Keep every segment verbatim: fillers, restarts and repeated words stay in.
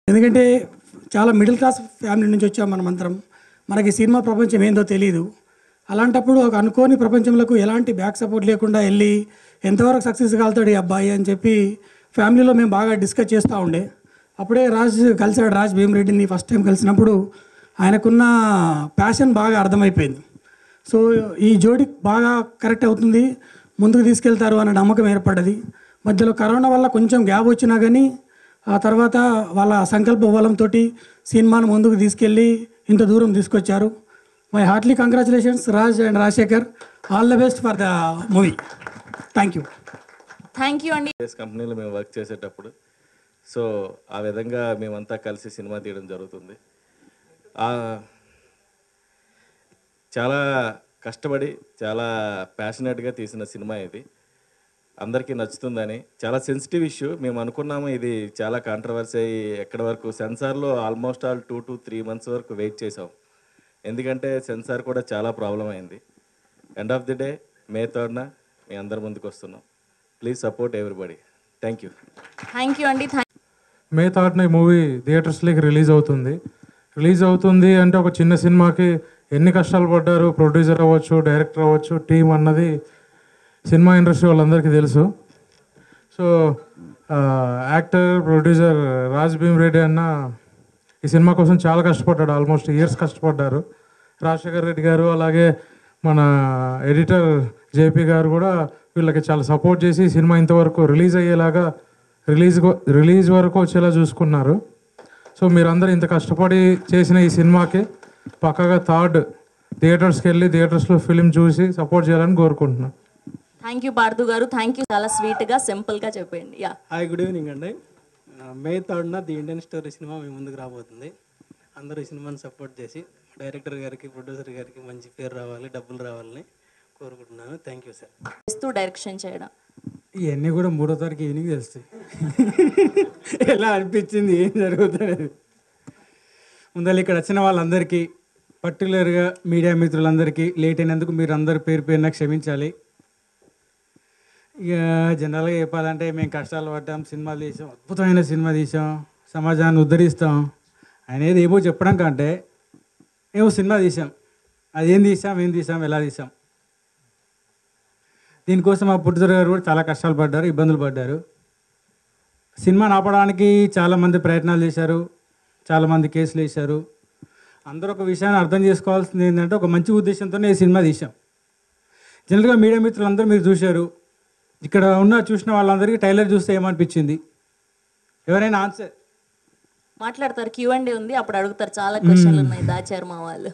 ఎందుకంటే చాలా middle class family నుంచి వచ్చాం మనమంతరం. మనకి సినిమా ప్రపంచం ఏందో తెలియదు. అలాంటప్పుడు ఒక అనుకోని ప్రపంచంలోకి ఎలాంటి బ్యాక్ సపోర్ట్ లేకుండా వెళ్ళి ఎంతవరకు సక్సెస్ కాలుతాడు ఈ అబ్బాయి అని చెప్పి ఫ్యామిలీలో మేము బాగా డిస్కస్ చేస్తూ ఉండే. అప్పుడే రాజ్ కలిసాడు. రాజ్ భీమరెడ్డిని ఫస్ట్ టైం కలిసినప్పుడు ఆయనకున్న ప్యాషన్ బాగా అర్థమైపోయింది. సో ఈ జోడి బాగా కరెక్ట్ అవుతుంది, ముందుకు తీసుకెళ్తారు అనే నమ్మకం ఏర్పడ్డది. మధ్యలో కరోనా వల్ల కొంచెం గ్యాప్ వచ్చినా కానీ ఆ తర్వాత వాళ్ళ సంకల్ప బలంతో సినిమాను ముందుకు తీసుకెళ్ళి ఇంత దూరం తీసుకొచ్చారు. My heartly congratulations Raj and Rajasekhar. All the best for the movie. Thank you. Thank you అండి. కంపెనీలో మేము వర్క్ చేసేటప్పుడు సో ఆ విధంగా మేమంతా కలిసి సినిమా తీయడం జరుగుతుంది. చాలా కష్టపడి చాలా ప్యాషనెట్గా తీసిన సినిమా ఇది. అందరికీ నచ్చుతుందని. చాలా సెన్సిటివ్ ఇష్యూ. మేము అనుకున్నాము ఇది చాలా కాంట్రవర్సీ అయ్యి ఎక్కడి వరకు సెన్సార్లో almost all two to three months వరకు వెయిట్ చేసాం. ఎందుకంటే సెన్సార్ కూడా చాలా ప్రాబ్లం అయింది. End of the day May థర్డ్న మీ అందరి ముందుకు వస్తున్నాం. Please support everybody. Thank you. Thank you అండి. మే థర్డ్న ఈ మూవీ థియేటర్స్లోకి రిలీజ్ అవుతుంది. రిలీజ్ అవుతుంది అంటే ఒక చిన్న సినిమాకి ఎన్ని కష్టాలు పడ్డారు ప్రొడ్యూసర్ అవ్వచ్చు, డైరెక్టర్ అవ్వచ్చు, టీం అన్నది సినిమా ఇండస్ట్రీ వాళ్ళందరికీ తెలుసు. So actor producer Raj Bheemareddy అన్న ఈ సినిమా కోసం చాలా కష్టపడ్డాడు. ఆల్మోస్ట్ ఇయర్స్ కష్టపడ్డారు. రాజశేఖర్ రెడ్డి గారు అలాగే మన ఎడిటర్ జేపీ గారు కూడా వీళ్ళకి చాలా సపోర్ట్ చేసి సినిమా ఇంతవరకు రిలీజ్ అయ్యేలాగా రిలీజ్ రిలీజ్ వరకు వచ్చేలా చూసుకున్నారు. సో మీరందరూ ఇంత కష్టపడి చేసిన ఈ సినిమాకి పక్కగా థర్డ్ థియేటర్స్కి వెళ్ళి థియేటర్స్లో ఫిలిం చూసి సపోర్ట్ చేయాలని కోరుకుంటున్నాను. థ్యాంక్ యూ పార్థు గారు. Thank you. చాలా స్వీట్గా సింపుల్గా చెప్పండి. యా హాయ్, గుడ్ ఈవినింగ్ అండి. మే థర్డ్న ది ఇండియన్ స్టోరీ సినిమా మీ ముందుకు రాబోతుంది. అందరూ ఈ సినిమాని సపోర్ట్ చేసి డైరెక్టర్ గారికి ప్రొడ్యూసర్ గారికి మంచి పేరు రావాలి, డబ్బులు రావాలని కోరుకుంటున్నాను. Thank you sir. ఇస్తూ డైరెక్షన్ చేయడం ఇవన్నీ కూడా మూడో తారీఖు ఈవినింగ్ తెలుస్తాయి. ఎలా అనిపించింది, ఏం జరుగుతుంది. ముందర ఇక్కడ వచ్చిన వాళ్ళందరికీ పర్టికులర్గా మీడియా మిత్రులందరికీ లేట్ అయినందుకు మీరు అందరు పేరు పేరున క్షమించాలి. ఇక జనరల్గా చెప్పాలంటే మేము కష్టాలు పడ్డాం, సినిమాలు తీసాం, అద్భుతమైన సినిమా తీసాం, సమాజాన్ని ఉద్ధరిస్తాం అనేది ఏమో చెప్పడం కంటే ఏమో సినిమా తీసాం, అది ఏం తీసాం, ఏం తీసాం, ఎలా తీసాం. దీనికోసం మా ప్రొడ్యూసర్ గారు కూడా చాలా కష్టాలు పడ్డారు, ఇబ్బందులు పడ్డారు. సినిమాని ఆపడానికి చాలామంది ప్రయత్నాలు చేశారు, చాలామంది కేసులు వేశారు. అందరూ ఒక విషయాన్ని అర్థం చేసుకోవాల్సింది ఏంటంటే ఒక మంచి ఉద్దేశంతోనే ఈ సినిమా తీసాం. జనరల్గా మీడియా మిత్రులందరూ మీరు చూశారు. ఇక్కడ ఉన్న చూసిన వాళ్ళందరికీ ట్రైలర్ చూస్తే ఏమనిపించింది? ఎవరైనా ఆన్సర్ మాట్లాడతారు. క్యూ అండ్ ఉంది, అప్పుడు అడుగుతారు. చాలా క్వశ్చన్లు ఉన్నాయి, దాచారు మా వాళ్ళు.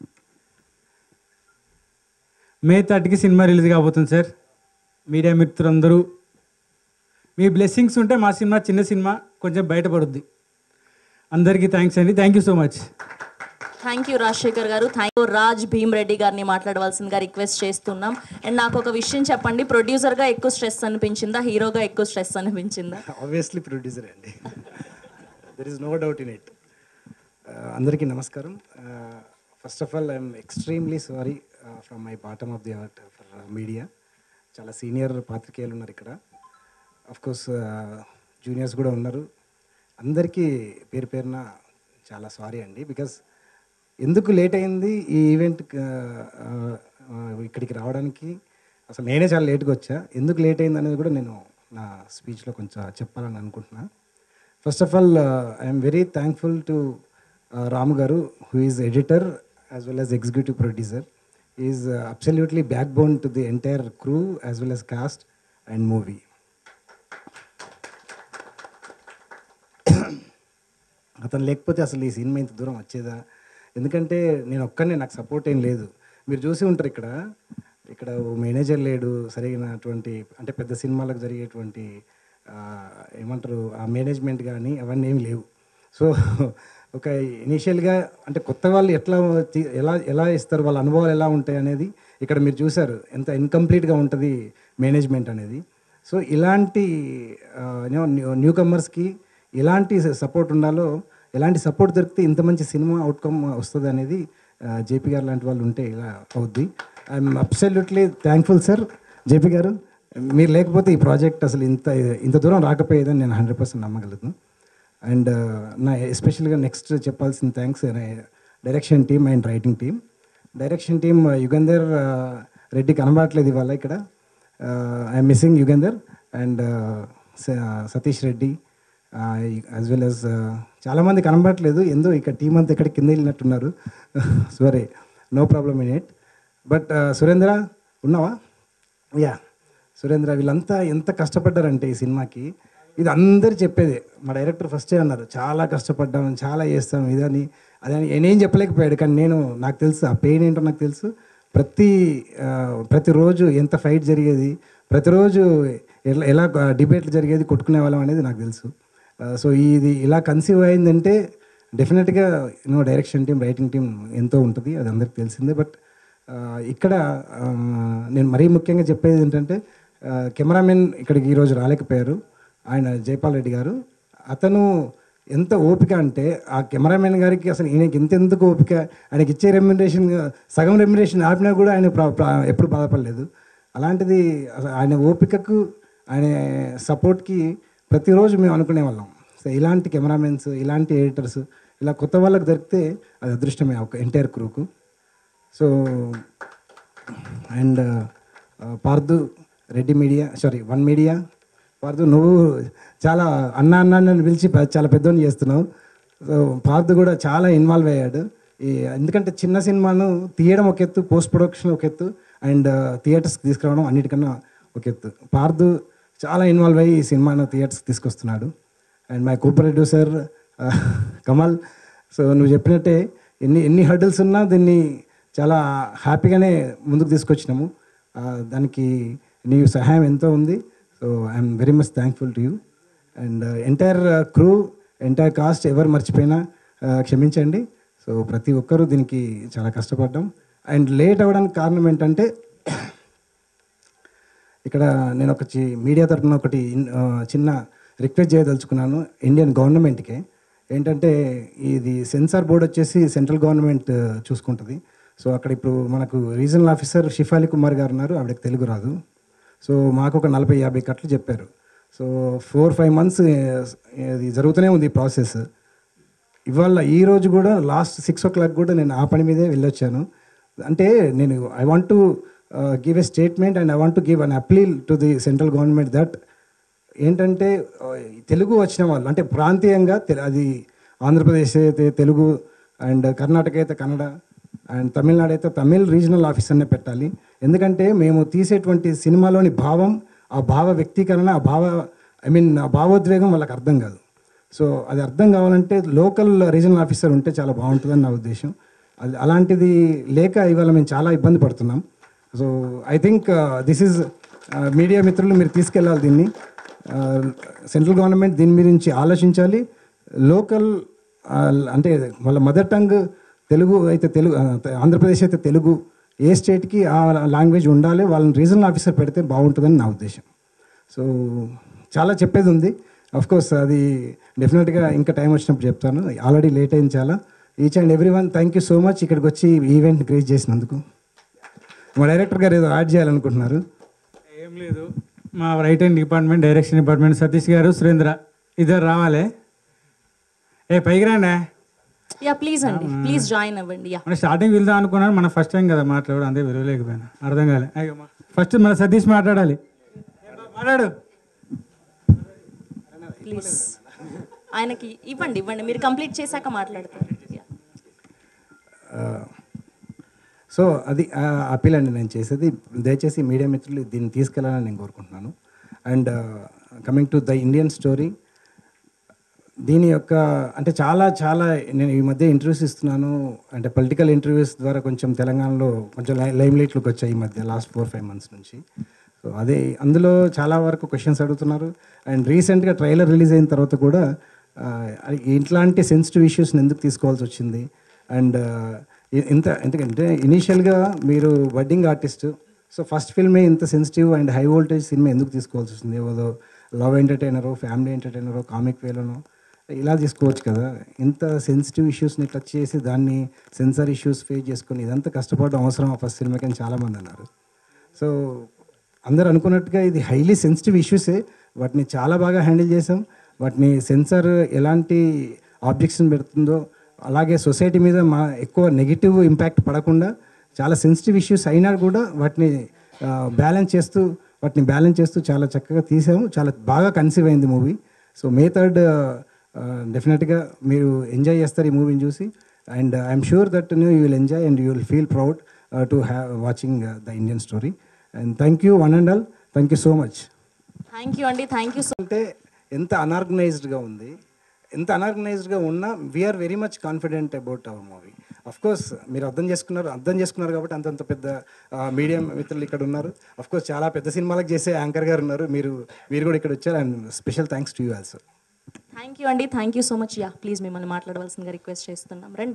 మే థర్టీకి సినిమా రిలీజ్ కాబోతుంది సార్. మీడియా మిత్రులందరూ మీ బ్లెస్సింగ్స్ ఉంటే మా సినిమా చిన్న సినిమా కొంచెం బయటపడుద్ది. అందరికీ థ్యాంక్స్ అండి. Thank you so much. Thank you Rajasekhar గారు. Thank you. రాజ్ భీమరెడ్డి గారిని మాట్లాడవలసిందిగా రిక్వెస్ట్ చేస్తున్నాం. అండ్ నాకు ఒక విషయం చెప్పండి, ప్రొడ్యూసర్గా ఎక్కువ స్ట్రెస్ అనిపించిందా, హీరోగా ఎక్కువ స్ట్రెస్ అనిపించిందా? ఆబ్వియస్లీ ప్రొడ్యూసర్ అండి. There is no doubt in it. అందరికీ నమస్కారం. First of all I'm extremely sorry from my bottom of the heart for media. చాలా సీనియర్ పాత్రికేయులు ఉన్నారు ఇక్కడ, అఫ్కోర్స్ జూనియర్స్ కూడా ఉన్నారు. అందరికీ పేరు పేరున చాలా సారీ అండి. బికాస్ ఎందుకు లేట్ అయింది ఈ ఈవెంట్ ఇక్కడికి రావడానికి, అసలు నేనే చాలా లేట్గా వచ్చా. ఎందుకు లేట్ అయింది అనేది కూడా నేను నా స్పీచ్లో కొంచెం చెప్పాలని అనుకుంటున్నా. First of all I'm very thankful to Ramu గారు, who is editor as well as executive producer. Is absolutely backbone to the entire crew as well as cast and movie. అతను లేకపోతే అసలు ఈ సినిమా ఇంత దూరం వచ్చేదా? ఎందుకంటే నేను ఒక్కనే, నాకు సపోర్ట్ ఏం లేదు. మీరు చూసి ఉంటారు ఇక్కడ ఇక్కడ మేనేజర్ లేడు సరైనటువంటి, అంటే పెద్ద సినిమాలకు జరిగేటువంటి ఏమంటారు ఆ మేనేజ్మెంట్ కానీ అవన్నీ ఏమి లేవు. సో ఒక ఇనీషియల్గా అంటే కొత్త వాళ్ళు ఎట్లా ఎలా ఎలా ఇస్తారు, వాళ్ళ అనుభవాలు ఎలా ఉంటాయి అనేది ఇక్కడ మీరు చూసారు. ఎంత ఇన్కంప్లీట్గా ఉంటుంది మేనేజ్మెంట్ అనేది. సో ఇలాంటి న్యూ కమర్స్కి ఎలాంటి సపోర్ట్ ఉండాలో, ఎలాంటి సపోర్ట్ దొరికితే ఇంత మంచి సినిమా అవుట్కమ్ వస్తుంది అనేది జేపీ గారు లాంటి వాళ్ళు ఉంటే ఇలా అవుద్ది. I'm absolutely thankful sir. JP గారు, మీరు లేకపోతే ఈ ప్రాజెక్ట్ అసలు ఇంత ఇంత దూరం రాకపోయేదని నేను హండ్రెడ్ పర్సెంట్ నమ్మగలుగుతాను. అండ్ నా ఎస్పెషల్గా నెక్స్ట్ చెప్పాల్సిన thanks direction team and writing team. Direction team Yugandhar Reddy కనబడట్లేదు ఇవాళ ఇక్కడ. I'm missing Yugandhar and Satish Reddy as well as చాలామంది కనబడట్లేదు, ఎందో ఇక్కడ టీం అంతా ఇక్కడ కింద వెళ్ళినట్టున్నారు. Sorry, no problem in it. But Surendra ఉన్నావా? యా, సురేంద్ర వీళ్ళంతా ఎంత కష్టపడ్డారంటే ఈ సినిమాకి, ఇది అందరు చెప్పేది. మా డైరెక్టర్ ఫస్టే అన్నారు, చాలా కష్టపడ్డాం, చాలా చేస్తాం ఇదని అదని. నేనేం చెప్పలేకపోయాడు, కానీ నేను నాకు తెలుసు ఆ పెయిన్ ఏంటో నాకు తెలుసు. ప్రతి ప్రతిరోజు ఎంత ఫైట్ జరిగేది, ప్రతిరోజు ఎలా ఎలా డిబేట్లు జరిగేది, కొట్టుకునే వాళ్ళం అనేది నాకు తెలుసు. సో ఇది ఇలా కన్సీవ్ అయిందంటే డెఫినెట్గా you know direction team, writing team ఎంతో ఉంటుంది, అది అందరికి తెలిసిందే. బట్ ఇక్కడ నేను మరీ ముఖ్యంగా చెప్పేది ఏంటంటే, కెమెరామెన్ ఇక్కడికి ఈరోజు రాలేకపోయారు, ఆయన జైపాల్ రెడ్డి గారు. అతను ఎంత ఓపిక అంటే ఆ కెమెరామెన్ గారికి అసలు ఈయనకి ఎంతెందుకు ఓపిక, ఆయనకి ఇచ్చే రెమ్యునరేషన్ సగం రెమ్యునరేషన్ ఆపినా కూడా ఆయన ఎప్పుడు బాధపడలేదు. అలాంటిది ఆయన ఓపికకు, ఆయన సపోర్ట్కి ప్రతిరోజు మేము అనుకునే వాళ్ళం. సో ఇలాంటి కెమెరామెన్స్, ఇలాంటి ఎడిటర్స్ ఇలా కొత్త వాళ్ళకి దొరికితే అది అదృష్టమే ఒక ఎంటైర్ క్రూకు. So and Pardhu Reddy media, sorry one media. Pardhu నువ్వు చాలా అన్న అన్న నన్ను పిలిచి చాలా పెద్దోని చేస్తున్నావు. సో పార్దు కూడా చాలా ఇన్వాల్వ్ అయ్యాడు. ఈ ఎందుకంటే చిన్న సినిమాను తీయడం ఒక ఎత్తు, పోస్ట్ ప్రొడక్షన్ ఒక ఎత్తు, అండ్ థియేటర్స్కి తీసుకురావడం అన్నిటికన్నా ఒక ఎత్తు. పార్దు చాలా ఇన్వాల్వ్ అయ్యి ఈ సినిమాను థియేటర్స్కి తీసుకొస్తున్నాడు. And my co producer Kamal. So నువ్వు చెప్పినట్టే ఎన్ని ఎన్ని హర్డిల్స్ ఉన్నా దీన్ని చాలా హ్యాపీగానే ముందుకు తీసుకొచ్చినాము. దానికి నీ సహాయం ఎంతో ఉంది. So I'm very much thankful to you. And entire crew, entire cast ఎవరు మర్చిపోయినా క్షమించండి. సో ప్రతి ఒక్కరూ దీనికి చాలా కష్టపడ్డాం. అండ్ లేట్ అవ్వడానికి కారణం ఏంటంటే, ఇక్కడ నేను ఒక మీడియా తరఫున ఒకటి చిన్న రిక్వెస్ట్ చేయదలుచుకున్నాను ఇండియన్ గవర్నమెంట్కి. ఏంటంటే ఇది సెన్సార్ బోర్డ్ వచ్చేసి సెంట్రల్ గవర్నమెంట్ చూసుకుంటుంది. సో అక్కడ ఇప్పుడు మనకు రీజనల్ ఆఫీసర్ షిఫాలి కుమార్ గారు ఉన్నారు, ఆవిడకి తెలుగు రాదు. సో మాకు ఒక నలభై యాభై కట్లు చెప్పారు. సో ఫోర్ ఫైవ్ మంత్స్ ఇది జరుగుతూనే ఉంది ఈ ప్రాసెస్. ఇవాళ ఈరోజు కూడా లాస్ట్ సిక్స్ ఓ క్లాక్ కూడా నేను ఆ పని మీదే వెళ్ళొచ్చాను. అంటే నేను I want to give a statement and I want to give an appeal to the central government that ఏంటంటే తెలుగు వచ్చిన వాళ్ళు అంటే ప్రాంతీయంగా అది ఆంధ్రప్రదేశ్ అయితే తెలుగు, అండ్ కర్ణాటక అయితే కన్నడ, అండ్ తమిళనాడు అయితే తమిళ్ రీజనల్ ఆఫీసర్నే పెట్టాలి. ఎందుకంటే మేము తీసేటువంటి సినిమాలోని భావం, ఆ భావ వ్యక్తీకరణ, ఆ భావ ఐ మీన్ ఆ భావోద్వేగం వాళ్ళకి అర్థం కాదు. సో అది అర్థం కావాలంటే లోకల్ రీజనల్ ఆఫీసర్ ఉంటే చాలా బాగుంటుందని నా ఉద్దేశం. అది అలాంటిది లేక ఇవాళ మేము చాలా ఇబ్బంది పడుతున్నాం. So I think this is media మిత్రులు మీరు తీసుకెళ్ళాలి దీన్ని. సెంట్రల్ గవర్నమెంట్ దీని గురించి ఆలోచించాలి. లోకల్ అంటే వాళ్ళ మదర్ టంగ్ తెలుగు అయితే తెలుగు, ఆంధ్రప్రదేశ్ అయితే తెలుగు, ఏ స్టేట్కి ఆ లాంగ్వేజ్ ఉండాలి, వాళ్ళని రీజనల్ ఆఫీసర్ పెడితే బాగుంటుందని నా ఉద్దేశం. సో చాలా చెప్పేది ఉంది, అఫ్కోర్స్ అది డెఫినెట్గా ఇంకా టైం వచ్చినప్పుడు చెప్తాను. ఆల్రెడీ లేట్ అయింది చాలా. Each and every one thank you so much ఇక్కడికి వచ్చి ఈవెంట్ క్రియేట్ చేసినందుకు. మా డైరెక్టర్ గారు ఏదో యాడ్ చేయాలనుకుంటున్నారు. ఏం లేదు, మా right hand department, direction department Satish garu, Surendra ఇద్దరు రావాలి. ఏ పైకి రాండి. యా ప్లీజ్ అండి, ప్లీజ్ జాయిన్ అవ్వండి. యా మన స్టార్టింగ్ వెళ్దాం అనుకున్నాను, మన ఫస్ట్ టైం కదా మాట్లాడు, అంతే విలువలేకపోయినా అర్థం కాలే. అయ్యో ఫస్ట్ మన సతీష్ మాట్లాడాలి. మాట్లాడు ప్లీజ్. ఆయనకి ఇవ్వండి ఇవ్వండి మీరు కంప్లీట్ చేశాక మాట్లాడతారు. సో అది అప్పీల్ అండి నేను చేసేది. దయచేసి మీడియా మిత్రులు దీన్ని తీసుకెళ్లాలని నేను కోరుకుంటున్నాను. And coming to the Indian story, దీని యొక్క అంటే చాలా చాలా నేను ఈ మధ్య ఇంటర్వ్యూస్ ఇస్తున్నాను. అంటే పొలిటికల్ ఇంటర్వ్యూస్ ద్వారా కొంచెం తెలంగాణలో కొంచెం లైమ్ లైట్లోకి వచ్చాయి ఈ మధ్య లాస్ట్ ఫోర్ ఫైవ్ మంత్స్ నుంచి. సో అదే అందులో చాలా వరకు క్వశ్చన్స్ అడుగుతున్నారు. అండ్ రీసెంట్గా ట్రైలర్ రిలీజ్ అయిన తర్వాత కూడా ఇట్లాంటి సెన్సిటివ్ ఇష్యూస్ని ఎందుకు తీసుకోవాల్సి వచ్చింది, అండ్ ఇంత ఎందుకంటే ఇనీషియల్గా మీరు బడ్డింగ్ ఆర్టిస్ట్, సో ఫస్ట్ ఫిల్మే ఇంత sensitive and high voltage cinema ఎందుకు తీసుకోవాల్సి వస్తుంది? ఏదో లవ్ ఎంటర్టైనరో, ఫ్యామిలీ ఎంటర్టైనరో, కామిక్ వేలోనో ఇలా తీసుకోవచ్చు కదా. ఇంత సెన్సిటివ్ ఇష్యూస్ని టచ్ చేసి దాన్ని సెన్సార్ ఇష్యూస్ ఫేస్ చేసుకొని ఇదంతా కష్టపడడం అవసరం ఫస్ట్ సినిమాకి అని చాలామంది అన్నారు. సో అందరు అనుకున్నట్టుగా ఇది హైలీ సెన్సిటివ్ ఇష్యూసే, వాటిని చాలా బాగా హ్యాండిల్ చేసాం. వాటిని సెన్సార్ ఎలాంటి ఆబ్జెక్షన్ పెడుతుందో అలాగే సొసైటీ మీద మా ఎక్కువ నెగిటివ్ ఇంపాక్ట్ పడకుండా చాలా సెన్సిటివ్ ఇష్యూస్ అయినా కూడా వాటిని బ్యాలెన్స్ చేస్తూ వాటిని బ్యాలెన్స్ చేస్తూ చాలా చక్కగా తీసాము. చాలా బాగా కన్సీవ్ అయింది మూవీ. సో మే థర్డ్ డెఫినెట్గా మీరు ఎంజాయ్ చేస్తారు ఈ మూవీని చూసి. And I'm sure that you will enjoy and you will feel proud to have watching the Indian story. And thank you one and all. Thank you so much. Thank you అండి. Thank you so అంటే ఎంత అన్ఆర్గనైజ్డ్గా ఉంది, ఎంత అన్ఆర్గనైజ్డ్గా ఉన్నా we're very much confident about our movie. Of course మీరు అర్థం చేసుకున్నారు అర్థం చేసుకున్నారు కాబట్టి అంతంత పెద్ద మీడియం మిత్రులు ఇక్కడ ఉన్నారు. అఫ్ కోర్స్ చాలా పెద్ద సినిమాలకు చేసే యాంకర్ గారు ఉన్నారు. మీరు మీరు కూడా ఇక్కడ వచ్చారు. And special thanks to you also. Thank you అండి. Thank you so much. Yeah please మిమ్మల్ని మాట్లాడవలసిందిగా రిక్వెస్ట్ చేస్తున్నాం. రండి.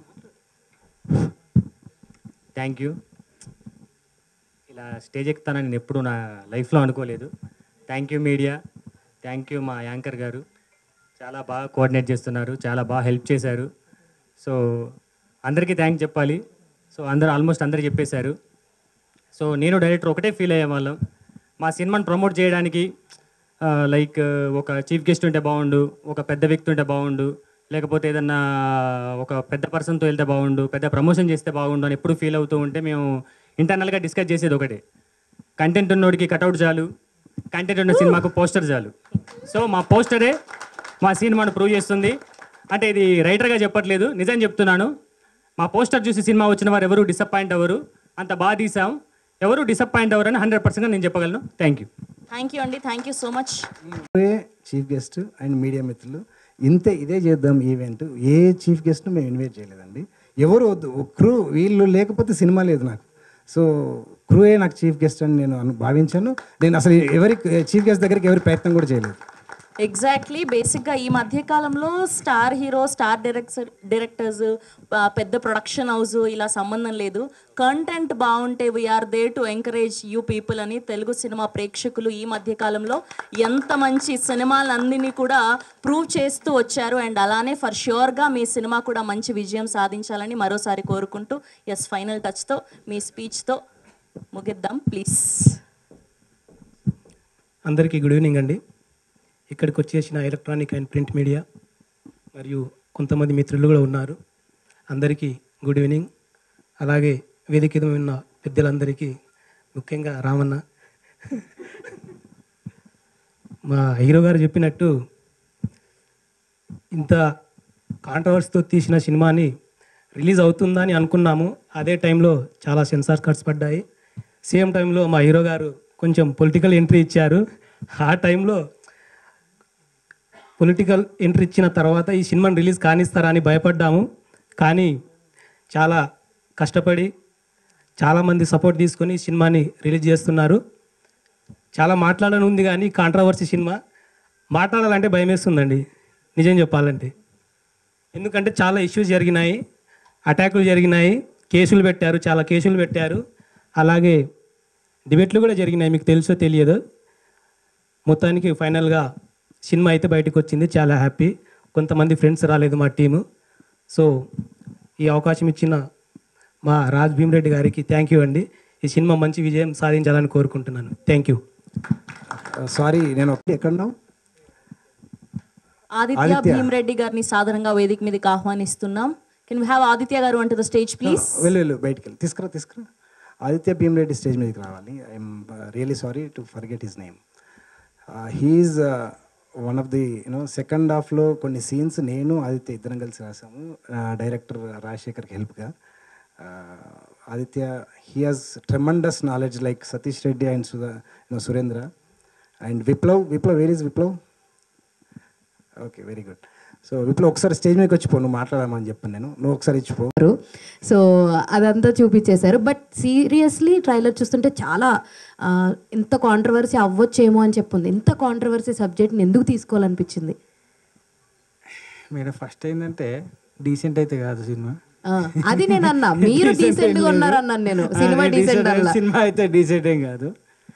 Thank you. ఇలా స్టేజ్ ఎక్కుతానని నేను ఎప్పుడు నా లైఫ్లో అనుకోలేదు. Thank you media, thank you మా యాంకర్ గారు. చాలా బాగా కోఆర్డినేట్ చేస్తున్నారు, చాలా బాగా హెల్ప్ చేశారు. సో అందరికీ థ్యాంక్ చెప్పాలి. సో అందరూ ఆల్మోస్ట్ అందరూ చెప్పేశారు. సో నేను డైరెక్టర్ ఒకటే ఫీల్ అయ్యే వాళ్ళం, మా సినిమాని ప్రమోట్ చేయడానికి లైక్ ఒక చీఫ్ గెస్ట్ ఉంటే బాగుండు, ఒక పెద్ద వ్యక్తి ఉంటే బాగుండు, లేకపోతే ఏదన్నా ఒక పెద్ద పర్సన్తో వెళ్తే బాగుండు, పెద్ద ప్రమోషన్ చేస్తే బాగుండు అని ఎప్పుడు ఫీల్ అవుతూ ఉంటే మేము ఇంటర్నల్గా డిస్కస్ చేసేది ఒకటే, కంటెంట్ ఉన్నోడికి కటౌట్ చాలు, కంటెంట్ ఉన్న సినిమాకు పోస్టర్ చాలు. సో మా పోస్టరే మా సినిమాను ప్రూవ్ చేస్తుంది. అంటే ఇది రైటర్గా చెప్పట్లేదు, నిజం చెప్తున్నాను. మా పోస్టర్ చూసి సినిమా వచ్చిన వారు ఎవరు డిసప్పాయింట్ అవ్వరు. అంత బాగా తీసాం, ఎవరు డిసప్పాయింట్ అవ్వరు అని హండ్రెడ్ పర్సెంట్గా నేను చెప్పగలను. Thank you. థ్యాంక్ యూ అండి. Thank you so much. Chief guest and media మిత్రులు, ఇంతే ఇదే చేద్దాం ఈవెంట్. ఏ చీఫ్ గెస్ట్ను మేము ఇన్వైట్ చేయలేదండి. ఎవరు వద్దు, క్రూ వీళ్ళు లేకపోతే సినిమా లేదు నాకు. సో క్రూయే నాకు చీఫ్ గెస్ట్ అని నేను అను భావించాను. నేను అసలు ఎవరి చీఫ్ గెస్ట్ దగ్గరికి ఎవరి ప్రయత్నం కూడా చేయలేదు. ఎగ్జాక్ట్లీ. బేసిక్గా ఈ మధ్య కాలంలో star hero, star director directors, పెద్ద ప్రొడక్షన్ హౌస్ ఇలా సంబంధం లేదు. కంటెంట్ బాగుంటే we're there to encourage you people అని తెలుగు సినిమా ప్రేక్షకులు ఈ మధ్య కాలంలో ఎంత మంచి సినిమాలన్నీ కూడా ప్రూవ్ చేస్తూ వచ్చారు. అండ్ అలానే ఫర్ ష్యూర్గా మీ సినిమా కూడా మంచి విజయం సాధించాలని మరోసారి కోరుకుంటూ ఎస్ ఫైనల్ టచ్తో మీ స్పీచ్తో ముగిద్దాం ప్లీజ్. అందరికీ గుడ్ ఈవినింగ్ అండి. ఇక్కడికి వచ్చేసిన ఎలక్ట్రానిక్ అండ్ ప్రింట్ మీడియా మరియు కొంతమంది మిత్రులు కూడా ఉన్నారు. అందరికీ గుడ్ ఈవినింగ్. అలాగే వేదిక మీద ఉన్న పెద్దలందరికీ, ముఖ్యంగా రామన్న, మా హీరో గారు చెప్పినట్టు ఇంత కాంట్రవర్సీతో తీసిన సినిమాని రిలీజ్ అవుతుందని అనుకున్నాము. అదే టైంలో చాలా సెన్సార్ కట్స్ పడ్డాయి. సేమ్ టైంలో మా హీరో గారు కొంచెం పొలిటికల్ ఎంట్రీ ఇచ్చారు. ఆ టైంలో పొలిటికల్ ఎంట్రీ ఇచ్చిన తర్వాత ఈ సినిమాని రిలీజ్ కానిస్తారా అని భయపడ్డాము. కానీ చాలా కష్టపడి చాలామంది సపోర్ట్ తీసుకొని ఈ సినిమాని రిలీజ్ చేస్తున్నారు. చాలా మాట్లాడాలని ఉంది కానీ కాంట్రవర్సీ సినిమా మాట్లాడాలంటే భయం వేస్తుందండి నిజం చెప్పాలంటే. ఎందుకంటే చాలా ఇష్యూస్ జరిగినాయి, అటాకులు జరిగినాయి, కేసులు పెట్టారు, చాలా కేసులు పెట్టారు. అలాగే డిబేట్లు కూడా జరిగినాయి, మీకు తెలుసో తెలియదు. మొత్తానికి ఫైనల్గా సినిమా అయితే బయటకు వచ్చింది, చాలా హ్యాపీ. కొంతమంది ఫ్రెండ్స్ రాలేదు మా టీము. సో ఈ అవకాశం ఇచ్చిన మా రాజ్ భీమరెడ్డి గారికి థ్యాంక్ యూ అండి. ఈ సినిమా మంచి విజయం సాధించాలని కోరుకుంటున్నాను. Thank you. సారీ నేను ఎక్కడున్నావు? ఆదిత్య భీమరెడ్డి గారిని సాధారణంగా వేదిక మీదకి ఆహ్వానిస్తున్నాం. కెన్ వి హావ్ ఆదిత్య గారు అంటు ద స్టేజ్ ప్లీజ్? వెళ్ళు వెళ్ళు బయటికి వెళ్ళి తీసుకురా తీసుకురా ఆదిత్య భీమరెడ్డి స్టేజ్ మీదకి రావాలి. I'm really sorry to forget his name. He's one of the you know second హాఫ్లో కొన్ని సీన్స్ నేను ఆదిత్య ఇద్దరం కలిసి రాసాము, డైరెక్టర్ రాజశేఖర్కి హెల్ప్గా. Aditya he has tremendous knowledge like Satish Reddy and Sudha you know Surendra and Viplav. Viplav where is Viplav? Okay, very good. So Viplav ఒకసారి స్టేజ్ మీదకి వచ్చిపో, నువ్వు మాట్లాడమని చెప్పాను నేను, నువ్వు ఒకసారి ఇచ్చిపో. సో అదంతా చూపించేశారు. బట్ సీరియస్లీ ట్రైలర్ చూస్తుంటే చాలా ఇంత కాంట్రవర్సీ అవ్వచ్చేమో అని చెప్పుంది. ఇంత కాంట్రవర్సీ సబ్జెక్ట్ని ఎందుకు తీసుకోవాలనిపించింది? మేడం ఫస్ట్ ఏంటంటే డీసెంట్ అయితే కాదు సినిమా. అది నేను అన్నా, మీరు డీసెంట్ గా ఉన్నారు అన్నాను నేను. సినిమా డీసెంట్ అలా సినిమా అయితే డీసెంట్ ఏం కాదు.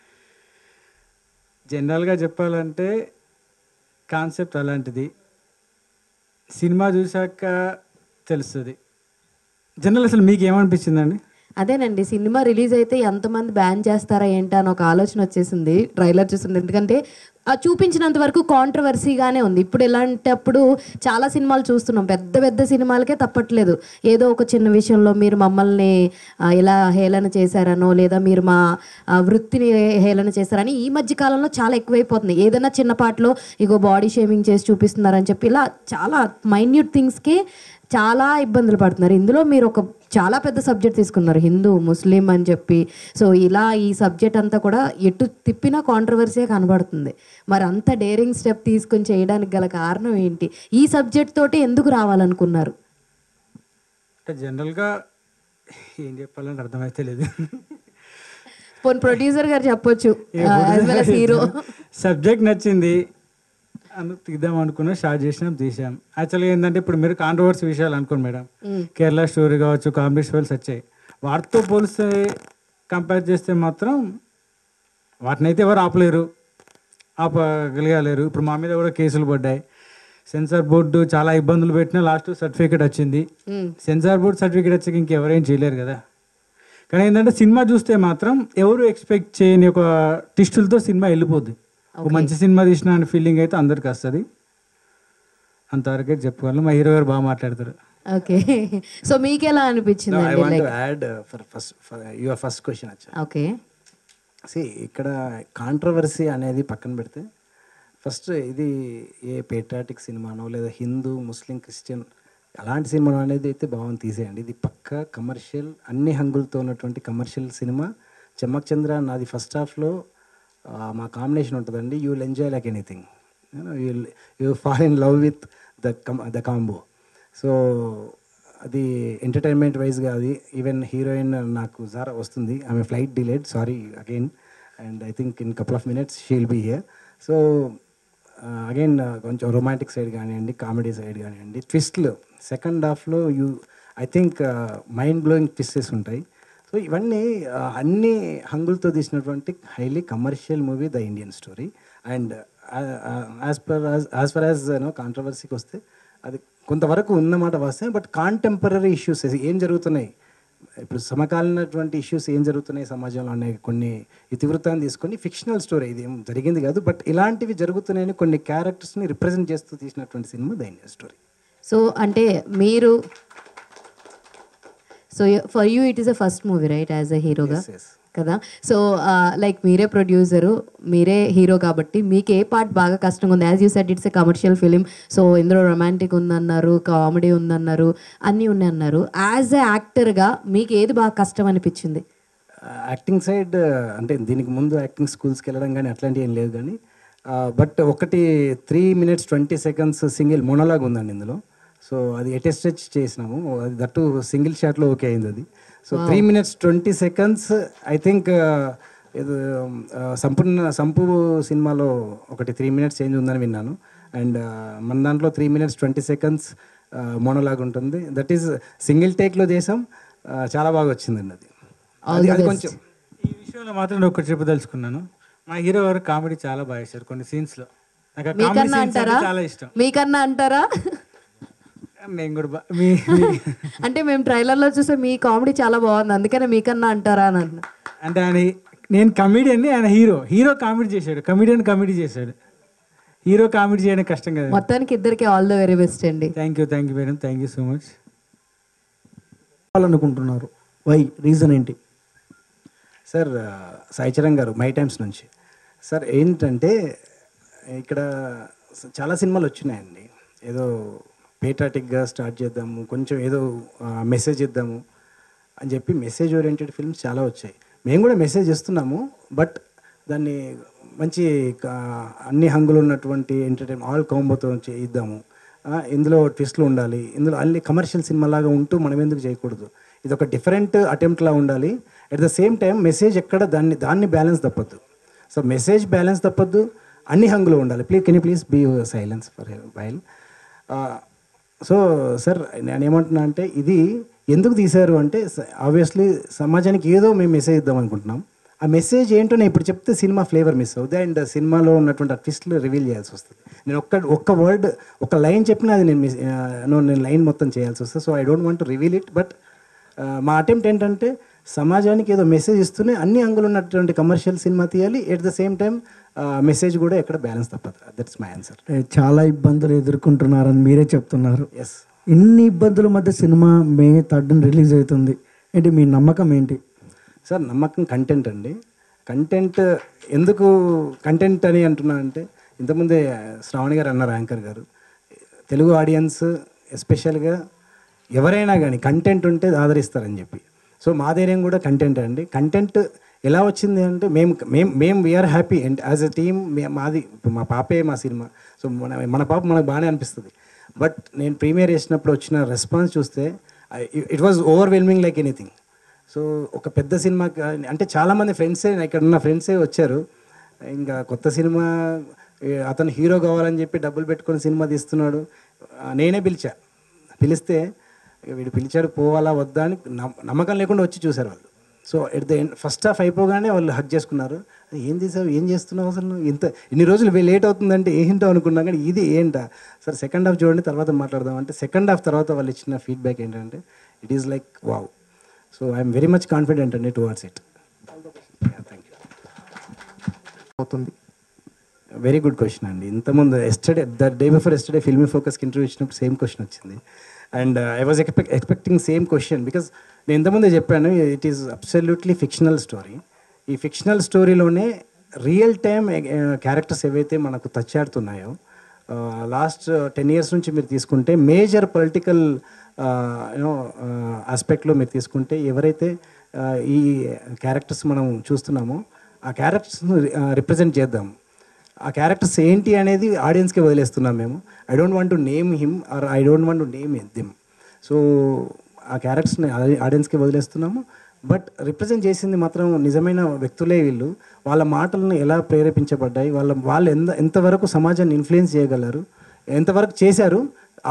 జనరల్గా చెప్పాలంటే కాన్సెప్ట్ అలాంటిది, సినిమా చూసాక తెలుస్తుంది. జనరల్ అసలు మీకు ఏమనిపించిందండి? అదేనండి, సినిమా రిలీజ్ అయితే ఎంతమంది బ్యాన్ చేస్తారా ఏంటా అని ఒక ఆలోచన వచ్చేసింది ట్రైలర్ చూస్తుంది. ఎందుకంటే ఆ చూపించినంత వరకు కాంట్రవర్సీగానే ఉంది. ఇప్పుడు ఎలాంటప్పుడు చాలా సినిమాలు చూస్తున్నాం, పెద్ద పెద్ద సినిమాలకే తప్పట్లేదు. ఏదో ఒక చిన్న విషయంలో మీరు మమ్మల్ని ఆ, ఇలా హేళన చేశారనో లేదా మీరు మా ఆ, వృత్తిని హేళన చేశారని ఈ మధ్య కాలంలో చాలా ఎక్కువైపోతుంది. ఏదైనా చిన్న పాటలో ఇగో బాడీ షేమింగ్ చేసి చూపిస్తున్నారని చెప్పి ఇలా చాలా మైన్యూట్ థింగ్స్కి చాలా ఇబ్బందులు పడుతున్నారు. ఇందులో మీరు ఒక చాలా పెద్ద సబ్జెక్ట్ తీసుకున్నారు, హిందూ ముస్లిం అని చెప్పి. సో ఇలా ఈ సబ్జెక్ట్ అంతా కూడా ఎటు తిప్పినా కాంట్రవర్సీ కనబడుతుంది. మరి అంత డేరింగ్ స్టెప్ తీసుకొని చేయడానికి గల కారణం ఏంటి? ఈ సబ్జెక్ట్ తోటి ఎందుకు రావాలనుకున్నారు? అంటే జనరల్గా ఏం చెప్పాలని అర్థమైతే లేదు. పోనీ ప్రొడ్యూసర్ గారు చెప్పొచ్చు, హీరో సబ్జెక్ట్ నచ్చింది అందుకు తీద్దాం అనుకున్నాం, స్టార్ట్ చేసినాం, తీసాం. యాక్చువల్గా ఏంటంటే ఇప్పుడు మీరు కాంట్రవర్సీ విషయాలు అనుకోండి మేడం, కేరళ స్టోరీ కావచ్చు, కామెడీ స్టోరీస్ వచ్చాయి. వాటితో పోలిస్తే కంపేర్ చేస్తే మాత్రం వాటినైతే ఎవరు ఆపలేరు, ఆపగలిగలేరు. ఇప్పుడు మా మీద కూడా కేసులు పడ్డాయి. సెన్సార్ బోర్డు చాలా ఇబ్బందులు పెట్టినా లాస్ట్ సర్టిఫికేట్ వచ్చింది. సెన్సార్ బోర్డు సర్టిఫికేట్ వచ్చాక ఇంకెవరేం చేయలేరు కదా. కానీ ఏంటంటే సినిమా చూస్తే మాత్రం ఎవరు ఎక్స్పెక్ట్ చేయని ఒక ట్విస్టులతో సినిమా వెళ్ళిపోద్ది. ఒక మంచి సినిమా తీసిన అనే ఫీలింగ్ అయితే అందరికి వస్తుంది. అంతవరకే చెప్పుకోవాలి. మా హీరో గారు బాగా మాట్లాడతారు. ఓకే, సో మీకు ఎలా అనిపించింది? I want to add for first your first question వచ్చా. ఓకే, సి ఇక్కడ కాంట్రవర్సీ అనేది పక్కన పెడితే ఫస్ట్ ఇది ఏ పేట్రాటిక్ సినిమానో లేదా హిందూ ముస్లిం క్రిస్టియన్ అలాంటి సినిమా అనేది అయితే బాగుంది, తీసేయండి. ఇది పక్క కమర్షియల్, అన్ని హంగులతో ఉన్నటువంటి కమర్షియల్ సినిమా. చెమ్మక్ చంద్ర నాది ఫస్ట్ హాఫ్లో మా కాంబినేషన్ ఉంటుందండి. You will enjoy like anything, you you fall in love with the the combo. So అది ఎంటర్టైన్మెంట్ వైజ్గా అది ఈవెన్ హీరోయిన్ నాకు జారా వస్తుంది, ఆమె flight delayed, sorry again, and I think in couple of minutes she will be here. So again కొంచెం romantic side కానివ్వండి, comedy side కానివ్వండి, ట్విస్ట్లు సెకండ్ హాఫ్లో you I think mind blowing twists ఉంటాయి. సో ఇవన్నీ అన్ని హంగులతో తీసినటువంటి highly commercial movie the Indian story. And as per as far as no కాంట్రవర్సీకి వస్తే అది కొంతవరకు ఉన్నమాట వస్తే, బట్ కాంటెంపరీ ఇష్యూస్ ఏం జరుగుతున్నాయి ఇప్పుడు, సమకాలీనటువంటి ఇష్యూస్ ఏం జరుగుతున్నాయి సమాజంలో అనే కొన్ని ఇతివృత్తాన్ని తీసుకొని ఫిక్షనల్ స్టోరీ, ఇది ఏం జరిగింది కాదు, బట్ ఇలాంటివి జరుగుతున్నాయని కొన్ని క్యారెక్టర్స్ని రిప్రజెంట్ చేస్తూ తీసినటువంటి cinema the Indian story. So అంటే మీరు, so for you it is a first movie right as a హీరోగా కదా? సో లైక్ మీరే ప్రొడ్యూసరు, మీరే హీరో కాబట్టి మీకు ఏ పార్ట్ బాగా కష్టంగా ఉంది? As you said it's a commercial film, so ఇందులో రొమాంటిక్ ఉందన్నారు, కామెడీ ఉందన్నారు, అన్నీ ఉన్నాయి అన్నారు. యాజ్ ఎ యాక్టర్గా మీకు ఏది బాగా కష్టం అనిపించింది? యాక్టింగ్ సైడ్ అంటే దీనికి ముందు యాక్టింగ్ స్కూల్స్కి వెళ్ళడం కానీ అట్లాంటివి ఏం లేదు, కానీ బట్ ఒకటి three minutes twenty seconds single monologue ఉందండి ఇందులో. సో అది ఎట్ స్ట్రెచ్ చేసినాము, అది దట్టు సింగిల్ షాట్లో ఓకే అయింది అది. So three minutes twenty seconds I think ఏదో సంపూర్ణ సంపు సినిమాలో ఒకటి త్రీ మినిట్స్ చేంజ్ ఉందని విన్నాను. అండ్ మన దాంట్లో three minutes twenty seconds monologue ఉంటుంది. దట్ ఈస్ సింగిల్ టేక్లో చేసాం, చాలా బాగా వచ్చిందండి అది. అది అది కొంచెం ఈ విషయంలో మాత్రం నేను ఒకటి చెప్పదలుచుకున్నాను. మా హీరో గారు కామెడీ చాలా బాగా చేశారు కొన్ని సీన్స్లో. నాకు ఆ కామెడీ సీన్స్ అంటే చాలా ఇష్టం. మీకన్నా అంటారా? నేను కూడా బా- మీ అంటే మేము ట్రైలర్లో చూస్తే మీ కామెడీ చాలా బాగుంది, అందుకనే మీకన్నా అంటారా అని అన్నా. అంటే ఆయన, నేను కమెడియన్, ఆయన హీరో. హీరో కామెడీ చేశాడు, కమెడియన్ కామెడీ చేశాడు. హీరో కామెడీ చేయడం కష్టం కదా. మొత్తానికి ఇద్దరికి ఆల్ ద వెరీ బెస్ట్ అండి. Thank you thank you madam, thank you so much. అనుకుంటున్నారు వై, రీజన్ ఏంటి? Sir Sai Charan garu my times నుంచి. సార్ ఏంటంటే ఇక్కడ చాలా సినిమాలు వచ్చినాయండి, ఏదో పేట్రాటిక్గా స్టార్ట్ చేద్దాము, కొంచెం ఏదో మెసేజ్ ఇద్దాము అని చెప్పి మెసేజ్ ఓరియంటెడ్ ఫిల్మ్స్ చాలా వచ్చాయి. మేము కూడా మెసేజ్ ఇస్తున్నాము, బట్ దాన్ని మంచి అన్ని హంగులు ఉన్నటువంటి ఎంటర్టైన్ ఆల్ కాంబోతో ఇద్దాము, ఇందులో ట్విస్ట్లు ఉండాలి, ఇందులో అన్ని కమర్షియల్ సినిమాలాగా ఉంటూ మనం ఎందుకు చేయకూడదు, ఇది ఒక డిఫరెంట్ అటెంప్ట్లా ఉండాలి. At the same time message ఎక్కడ దాన్ని దాన్ని బ్యాలెన్స్ తప్పద్దు. సో మెసేజ్ బ్యాలెన్స్ తప్పద్దు, అన్ని హంగులు ఉండాలి. Please can you please be silence for while. So sir నేను ఏమంటున్నా అంటే ఇది ఎందుకు తీశారు అంటే ఆబ్వియస్లీ సమాజానికి ఏదో మేము మెసేజ్ ఇద్దాం అనుకుంటున్నాం. ఆ మెసేజ్ ఏంటో నేను ఇప్పుడు చెప్తే సినిమా ఫ్లేవర్ మిస్ అవుతుంది అండ్ సినిమాలో ఉన్నటువంటి ఆ ట్విస్ట్లు రివీల్ చేయాల్సి వస్తుంది. నేను ఒక్క ఒక్క వర్డ్ ఒక లైన్ చెప్పినా అది నేను మిస్ నేను లైన్ మొత్తం చేయాల్సి వస్తుంది. So I don't want to reveal it. But మా అటెంప్ట్ ఏంటంటే సమాజానికి ఏదో మెసేజ్ ఇస్తూనే అన్ని అంగులు ఉన్నటువంటి కమర్షియల్ సినిమా తీయాలి. At the same time message కూడా ఎక్కడ బ్యాలెన్స్ తప్పదు. That's my answer. చాలా ఇబ్బందులు ఎదుర్కొంటున్నారని మీరే చెప్తున్నారు. ఎస్. ఇన్ని ఇబ్బందుల మధ్య సినిమా మే థర్డ్ రిలీజ్ అవుతుంది. ఏంటి మీ నమ్మకం ఏంటి? సార్ నమ్మకం కంటెంట్ అండి. కంటెంట్ ఎందుకు కంటెంట్ అని అంటున్నా అంటే, ఇంతకుముందే శ్రావణి గారు అన్నారు, యాంకర్ గారు, తెలుగు ఆడియన్స్ ఎస్పెషల్గా ఎవరైనా కానీ కంటెంట్ ఉంటే ఆదరిస్తారని చెప్పి. సో మా ధైర్యం కూడా కంటెంట్ అండి. కంటెంట్ ఎలా వచ్చింది అంటే, మేము మేము మేము we're happy and as a team. మాది మా పాపే మా సినిమా. సో మన మన పాప మనకు బాగానే అనిపిస్తుంది. బట్ నేను ప్రీమియర్ చేసినప్పుడు వచ్చిన రెస్పాన్స్ చూస్తే it was overwhelming like anything. So ఒక పెద్ద సినిమా అంటే చాలామంది ఫ్రెండ్సే, ఇక్కడ ఉన్న ఫ్రెండ్సే వచ్చారు. ఇంకా కొత్త సినిమా అతను హీరో కావాలని చెప్పి డబ్బులు పెట్టుకొని సినిమా తీస్తున్నాడు. నేనే పిలిచా, పిలిస్తే వీడు పిలిచాడు పోవాలా వద్దా అని నమ్మకం లేకుండా వచ్చి చూశారు వాళ్ళు. So at the end first half అయిపోగానే వాళ్ళు హక్ చేసుకున్నారు. ఏం తీసావు, ఏం చేస్తున్నావు, అసలు ఇంత ఇన్ని రోజులు లేట్ అవుతుందంటే ఏంటో అనుకున్నాం, కానీ ఇది ఏంటా సార్ సెకండ్ హాఫ్ చూడండి తర్వాత మాట్లాడదాం అంటే, సెకండ్ హాఫ్ తర్వాత వాళ్ళు ఇచ్చిన ఫీడ్బ్యాక్ ఏంటంటే it is like wow. So I'm very much confident అండి టువర్డ్స్ ఇట్. Thank you. అవుతుంది. వెరీ గుడ్ క్వశ్చన్ అండి. ఇంతకుముందు yesterday the day before yesterday Filmy ఫోకస్కి ఇంటర్వ్యూ ఇచ్చినప్పుడు సేమ్ క్వశ్చన్ వచ్చింది. And I was expect expecting same question because నేను ఇంతకుముందే చెప్పాను, it is absolutely fictional story. ఈ ఫిక్షనల్ స్టోరీలోనే రియల్ టైమ్ క్యారెక్టర్స్ ఏవైతే మనకు టచ్ ఆడుతున్నాయో, లాస్ట్ టెన్ ఇయర్స్ నుంచి మీరు తీసుకుంటే మేజర్ పొలిటికల్ యూనో ఆస్పెక్ట్లో మీరు తీసుకుంటే ఎవరైతే ఈ క్యారెక్టర్స్ మనం చూస్తున్నామో ఆ క్యారెక్టర్స్ను రిప్రజెంట్ చేద్దాం. ఆ క్యారెక్టర్స్ ఏంటి అనేది ఆడియన్స్కి వదిలేస్తున్నాం మేము. I don't want to name him or I don't want to name them. So ఆ క్యారెక్టర్స్ని ఆడియన్స్కి వదిలేస్తున్నాము. బట్ రిప్రజెంట్ చేసింది మాత్రం నిజమైన వ్యక్తులే వీళ్ళు. వాళ్ళ మాటలను ఎలా ప్రేరేపించబడ్డాయి, వాళ్ళ వాళ్ళు ఎంత ఎంతవరకు సమాజాన్ని ఇన్ఫ్లుయెన్స్ చేయగలరు, ఎంతవరకు చేశారు,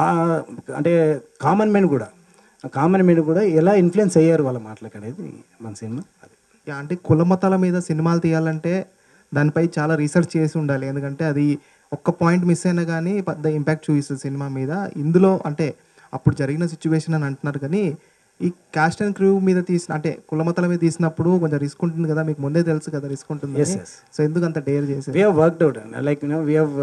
అంటే కామన్ మెన్ కూడా కామన్ మెన్ కూడా ఎలా ఇన్ఫ్లుయెన్స్ అయ్యారు వాళ్ళ మాటలకు అనేది మన సినిమా. అది అంటే కుల మతాల మీద సినిమాలు తీయాలంటే దానిపై చాలా రీసెర్చ్ చేసి ఉండాలి. ఎందుకంటే అది ఒక్క పాయింట్ మిస్ అయినా కానీ పెద్ద ఇంపాక్ట్ చూపిస్తుంది సినిమా మీద. ఇందులో అంటే అప్పుడు జరిగిన సిచ్యువేషన్ అని అంటున్నారు, కానీ ఈ కాస్ట్ అండ్ క్రూ మీద తీసిన అంటే కుల మతాల మీద తీసినప్పుడు కొంచెం రిస్క్ ఉంటుంది కదా, మీకు ముందే తెలుసు కదా రిస్క్ ఉంటుంది. సో ఎందుకు అంత డేర్ చేసి we have worked out and like you know we have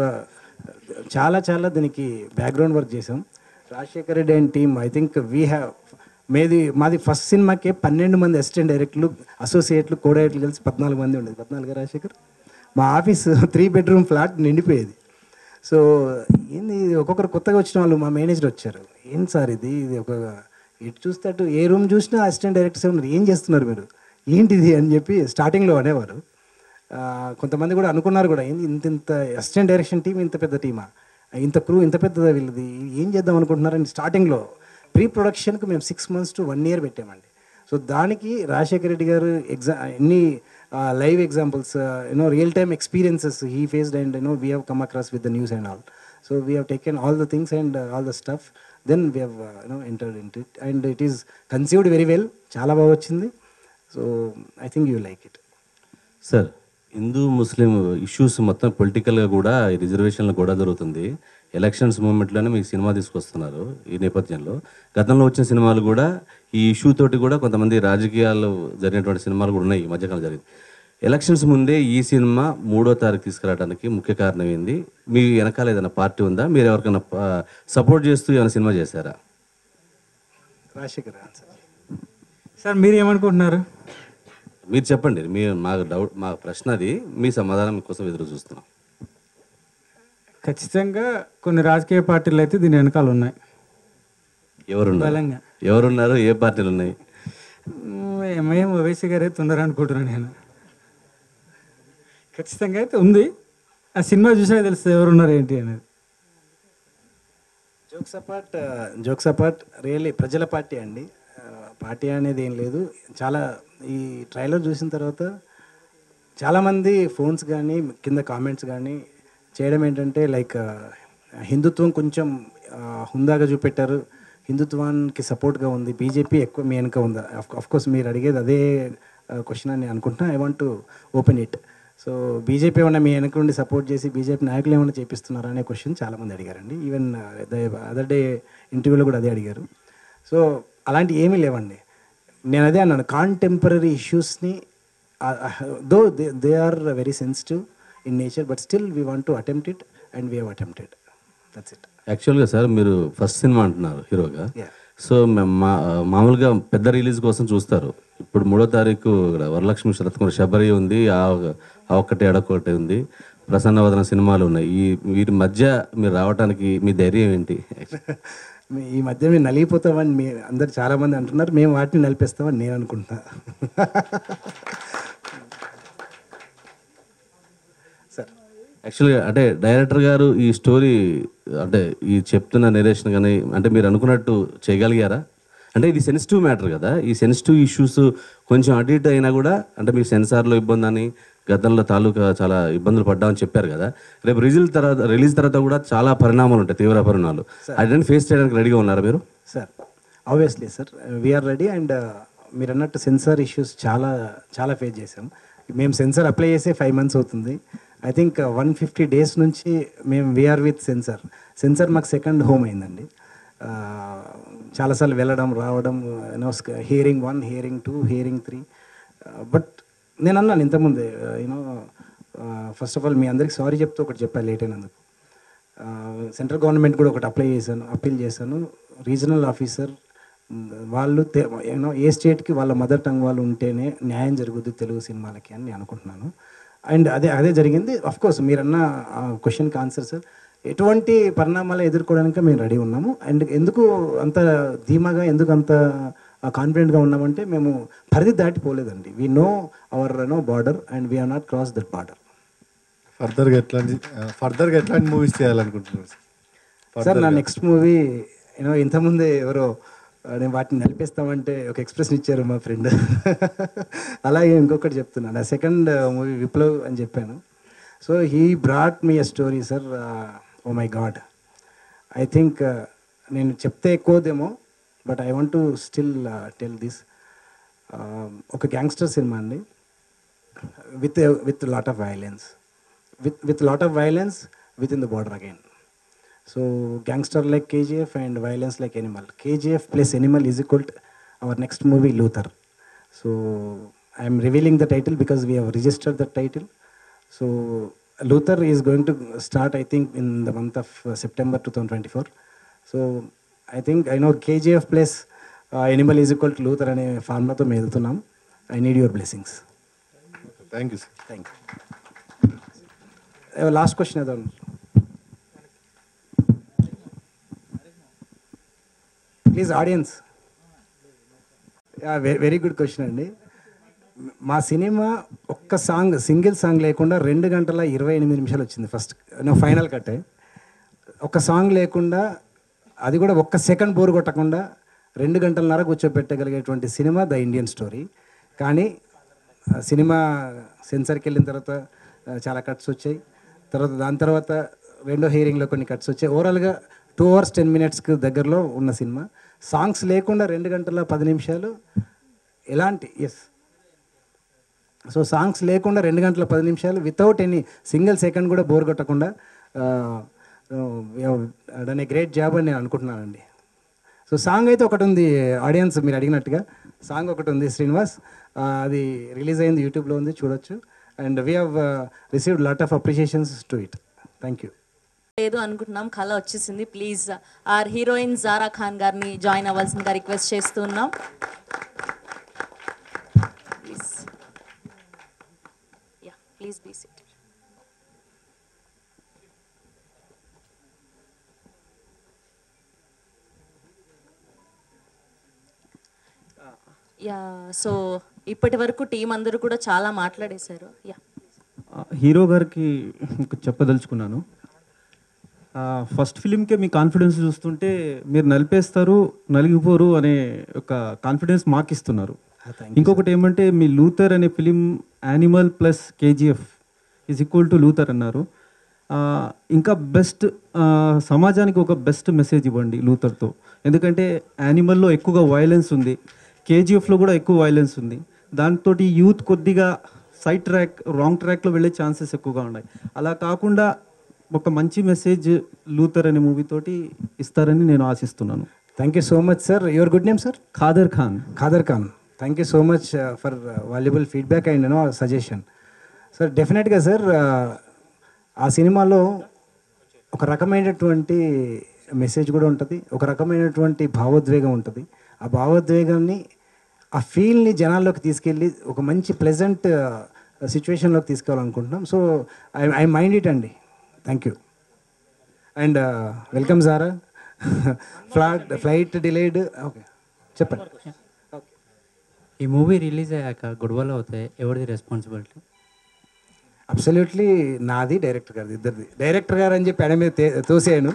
చాలా చాలా దీనికి బ్యాక్గ్రౌండ్ వర్క్ చేసాం. Rajasekhar Reddy and team I think we have made మాది ఫస్ట్ సినిమాకే పన్నెండు మంది అసిస్టెంట్ డైరెక్టర్లు, అసోసియేట్లు, కో డైరెక్టర్లు కలిసి పద్నాలుగు మంది ఉండేది. పద్నాలుగు రాజశేఖర్ మా ఆఫీస్ త్రీ బెడ్రూమ్ ఫ్లాట్ నిండిపోయేది. సో ఏంది ఒక్కొక్కరు కొత్తగా వచ్చిన వాళ్ళు మా మేనేజర్ వచ్చారు, ఏం సార్ ఇది ఇది ఒక ఇటు చూస్తే అటు ఏ రూమ్ చూసినా అసిస్టెంట్ డైరెక్టర్స్ ఉన్నారు, ఏం చేస్తున్నారు మీరు, ఏంటిది అని చెప్పి స్టార్టింగ్లో అనేవారు. కొంతమంది కూడా అనుకున్నారు కూడా, ఏంది ఇంత ఇంత అసిస్టెంట్ డైరెక్షన్ టీం ఇంత పెద్ద టీమా, ఇంత క్రూ ఇంత పెద్దదా వీళ్ళది, ఏం చేద్దాం అనుకుంటున్నారని స్టార్టింగ్లో ప్రీ ప్రొడక్షన్కి మేము six months to one year పెట్టామండి. సో దానికి రాజశేఖర్ రెడ్డి గారు ఎగ్జా ఎన్ని live examples you know real time experiences he faced and you know we have come across with the news and all. So we have taken all the things and all the stuff, then we have you know entered in it and it is conceived very well. చాలా బాగా వచ్చింది. So I think you like it. Sir, Hindu Muslim issues మొత్తం పొలిటికల్గా కూడా ఈ రిజర్వేషన్లు కూడా జరుగుతుంది. ఎలక్షన్స్ మూమెంట్లోనే మీకు సినిమా తీసుకొస్తున్నారు. ఈ నేపథ్యంలో గతంలో వచ్చిన సినిమాలు కూడా ఈ ఇష్యూ తోటి కూడా కొంతమంది రాజకీయాలు జరిగినటువంటి సినిమాలు కూడా ఉన్నాయి ఈ మధ్యకాలం జరిగింది. ఎలక్షన్స్ ముందే ఈ సినిమా మూడో తారీఖు తీసుకురావడానికి ముఖ్య కారణం ఏంది? మీ వెనకాల ఏదైనా పార్టీ ఉందా? మీరు ఎవరికైనా సపోర్ట్ చేస్తూ ఏమైనా సినిమా చేశారా? రాజశేఖర్ సార్ మీరు ఏమనుకుంటున్నారు? మీరు చెప్పండి. మీ మా డౌట్ మా ప్రశ్న అది, మీ సమాధానం కోసం ఎదురు చూస్తున్నాం. ఖచ్చితంగా కొన్ని రాజకీయ పార్టీలు అయితే దీని వెనకాల ఉన్నాయి. ఎవరున్నారు బలంగా ఎవరున్నారు ఏ పార్టీలు ఉన్నాయి? ఎంఐఎం ఓవైసీ గారు అయితే ఉన్నారు అనుకుంటున్నాను నేను. ఖచ్చితంగా అయితే ఉంది. ఆ సినిమా చూసా తెలుస్తుంది ఎవరున్నారు ఏంటి అనేది. Jokes apart jokes apart really ప్రజల పార్టీ అండి. పార్టీ అనేది ఏం లేదు. చాలా ఈ ట్రైలర్ చూసిన తర్వాత చాలామంది ఫోన్స్ కానీ కింద కామెంట్స్ కానీ చేయడం ఏంటంటే లైక్ హిందుత్వం కొంచెం హుందాగా చూపెట్టారు, హిందుత్వానికి సపోర్ట్గా ఉంది, బీజేపీ ఎక్కువ మీ వెనుక ఉందా. అఫ్ కోర్స్ మీరు అడిగేది అదే క్వశ్చన్ అని అనుకుంటున్నా. I want to open it. So BJP ఏమన్నా మీ వెనక నుండి సపోర్ట్ చేసి బీజేపీ నాయకులు ఏమైనా చేపిస్తున్నారా అనే క్వశ్చన్ చాలామంది అడిగారండి. ఈవెన్ ద అదర్ డే ఇంటర్వ్యూలో కూడా అదే అడిగారు. సో అలాంటి ఏమీ లేవండి. నేను అదే అన్నాను, కాంటెంపరీ ఇష్యూస్ని though they they are very sensitive in nature, but still we want to attempt it and we have attempted. That's it. యాక్చువల్గా సార్ మీరు ఫస్ట్ సినిమా అంటున్నారు హీరోగా. Yeah. సో మేము మా మామూలుగా పెద్ద రిలీజ్ కోసం చూస్తారు. ఇప్పుడు మూడో తారీఖు ఇక్కడ వరలక్ష్మి శరత్కుమార్ శబరి ఉంది, ఆ ఆ ఒక్కటి ఎడొక్కటి ఉంది, ప్రసన్నవదన సినిమాలు ఉన్నాయి. ఈ వీటి మధ్య మీరు రావడానికి మీ ధైర్యం ఏంటి? మీ- ఈ మధ్య మేము నలిగిపోతామని మీ అందరు చాలామంది అంటున్నారు, మేము వాటిని నలిపేస్తామని నేను అనుకుంటున్నా. సార్ యాక్చువల్గా అంటే డైరెక్టర్ గారు ఈ స్టోరీ అంటే ఈ చెప్తున్న నెరేషన్ కానీ అంటే మీరు అనుకున్నట్టు చేయగలిగారా? అంటే ఇది సెన్సిటివ్ మ్యాటర్ కదా, ఈ సెన్సిటివ్ ఇష్యూస్ కొంచెం అటు ఇటు అయినా కూడా అంటే మీకు సెన్సార్లో ఇబ్బంది అని గతంలో తాలూకా చాలా ఇబ్బందులు పడ్డామని చెప్పారు కదా, రేపు రిజల్ట్ తర్వాత రిలీజ్ తర్వాత కూడా చాలా పరిణామాలు ఉంటాయి, తీవ్ర పరిణామాలు. అదని ఫేస్ చేయడానికి రెడీగా ఉన్నారా మీరు? Sir obviously sir, we are ready. And మీరు అన్నట్టు సెన్సార్ ఇష్యూస్ చాలా చాలా ఫేస్ చేసాం. మేము సెన్సార్ అప్లై చేసే ఫైవ్ మంత్స్ అవుతుంది. I think one fifty days నుంచి మేము వీఆర్ విత్ సెన్సార్. సెన్సార్ మాకు సెకండ్ హోమ్ అయిందండి. చాలాసార్లు వెళ్ళడం రావడం, you know hearing one, hearing two, hearing three. But నేను అన్నాను ఇంతకుముందే, యూనో ఫస్ట్ ఆఫ్ ఆల్ మీ అందరికి సారీ చెప్తూ ఒకటి చెప్పాను లేట్ అయినందుకు. సెంట్రల్ గవర్నమెంట్ కూడా ఒకటి అప్లై చేశాను, అప్పీల్ చేశాను. రీజనల్ ఆఫీసర్ వాళ్ళు యూనో ఏ స్టేట్కి వాళ్ళ మదర్ టంగ్ వాళ్ళు ఉంటేనే న్యాయం జరుగుద్ది తెలుగు సినిమాలకి అని నేను అనుకుంటున్నాను. అండ్ అదే అదే జరిగింది. అఫ్ కోర్స్ మీరన్న క్వశ్చన్కి ఆన్సర్ సార్, ఎటువంటి పరిణామాలు ఎదుర్కోవడానికి మేము రెడీ ఉన్నాము. అండ్ ఎందుకు అంత ధీమాగా, ఎందుకు అంత కాన్ఫిడెంట్గా ఉన్నామంటే మేము పరిధి దాటిపోలేదండి. We know our no border and we are not cross that border. ఫర్దర్గా ఎట్లాంటి ఫర్దర్గా ఎట్లాంటి మూవీస్ చేయాలనుకుంటున్నారు సార్? నా నెక్స్ట్ మూవీ యూనో ఇంతకుముందే ఎవరో నేను వాటిని నడిపిస్తామంటే ఒక ఎక్స్ప్రెషన్ ఇచ్చారు మా ఫ్రెండ్, అలాగే ఇంకొకటి చెప్తున్నాను. నా సెకండ్ మూవీ విప్లవ్ అని చెప్పాను. So he brought me a story sir. Oh my god, I think నేను చెప్తే ఎక్కువదేమో, but I want to still tell this. ఒక గ్యాంగ్స్టర్ సినిమా అండి, with with lot of violence, with with lot of violence with in the border again. So gangster like K G F and violence like Animal. K G F plus Animal is equal to our next movie Luther. So I am revealing the title because we have registered the title. So Luther is going to start I think in the month of uh, September twenty twenty-four. So I think I know K G F plus uh, Animal is equal to Luther ane formula tho medutunnam. I need your blessings. Thank you sir. Thank you. Uh, last question adon. Please audience. Very good question అండి. మా cinema ఒక్క song, single song లేకుండా రెండు గంటల ఇరవై ఎనిమిది నిమిషాలు వచ్చింది ఫస్ట్ ఫైనల్ కట్టే. ఒక్క సాంగ్ లేకుండా, అది కూడా ఒక్క సెకండ్ బోర్ కొట్టకుండా రెండు గంటలన్నర కూర్చోబెట్టగలిగేటువంటి సినిమా ద ఇండియన్ స్టోరీ. కానీ సినిమా సెన్సార్కి వెళ్ళిన తర్వాత చాలా కట్స్ వచ్చాయి. తర్వాత దాని తర్వాత రెండో హియరింగ్లో కొన్ని కట్స్ వచ్చాయి. ఓవరాల్గా టూ అవర్స్ టెన్ మినిట్స్కి దగ్గరలో ఉన్న సినిమా. సాంగ్స్ లేకుండా రెండు గంటల పది నిమిషాలు ఎలాంటి ఎస్ సో సాంగ్స్ లేకుండా రెండు గంటల పది నిమిషాలు వితౌట్ ఎనీ సింగిల్ సెకండ్ కూడా బోర్ కొట్టకుండా డన్ ఏ గ్రేట్ జాబ్ అని నేను అనుకుంటున్నానండి. సో సాంగ్ అయితే ఒకటి ఉంది, ఆడియన్స్ మీరు అడిగినట్టుగా సాంగ్ ఒకటి ఉంది శ్రీనివాస్, అది రిలీజ్ అయింది, యూట్యూబ్లో ఉంది, చూడొచ్చు. And we have received lot of appreciations to it. Thank you. లేదు అనుకుంటున్నాం, కళ వచ్చేసింది. Please our heroine Zara Khan గారిని జాయిన్ అవ్వాల్సిందిగా రిక్వెస్ట్ చేస్తున్నాం. Please yeah please be seated. Yeah so ఇప్పటి వరకు టీం అందరూ కూడా చాలా మాట్లాడేశారు. యా హీరో గారికి చెప్పదలుచుకున్నాను. ఫస్ట్ ఫిలింకే మీ కాన్ఫిడెన్స్ చూస్తుంటే మీరు నలిపేస్తారు, నలిగిపోరు అనే ఒక కాన్ఫిడెన్స్ మాకు ఇస్తున్నారు. ఇంకొకటి ఏమంటే మీ లూథర్ అనే film Animal plus KGF is equal to Luther అన్నారు. ఇంకా బెస్ట్ సమాజానికి ఒక బెస్ట్ మెసేజ్ ఇవ్వండి లూథర్తో. ఎందుకంటే యానిమల్లో ఎక్కువగా వైలెన్స్ ఉంది, కేజీఎఫ్లో కూడా ఎక్కువ వైలెన్స్ ఉంది. దాంతో యూత్ కొద్దిగా సైడ్ ట్రాక్, రాంగ్ ట్రాక్లో వెళ్ళే ఛాన్సెస్ ఎక్కువగా ఉన్నాయి. అలా కాకుండా ఒక మంచి మెసేజ్ లూథర్ అనే మూవీతోటి ఇస్తారని నేను ఆశిస్తున్నాను. Thank you so much sir. Your good name sir? Khader Khan. Khader Khan. Thank you so much for valuable feedback and no suggestion. Sir డెఫినెట్గా సార్ ఆ సినిమాలో ఒక రకమైనటువంటి మెసేజ్ కూడా ఉంటుంది, ఒక రకమైనటువంటి భావోద్వేగం ఉంటుంది. ఆ భావోద్వేగాన్ని, ఆ ఫీల్ని జనాల్లోకి తీసుకెళ్ళి ఒక మంచి ప్లెజెంట్ సిచ్యువేషన్లోకి తీసుకోవాలనుకుంటున్నాం. So I I mind it అండి. Thank you and welcome Zara. Flat flight delayed. Okay చెప్పండి. ఈ మూవీ రిలీజ్ అయ్యాక గొడవలు అవుతాయి, ఎవరిది రెస్పాన్సిబిలిటీ? అబ్సల్యూట్లీ నాది, డైరెక్టర్ గారిది, ఇద్దరిది. డైరెక్టర్ గారు అని చెప్పి అడ మీద తోసాను.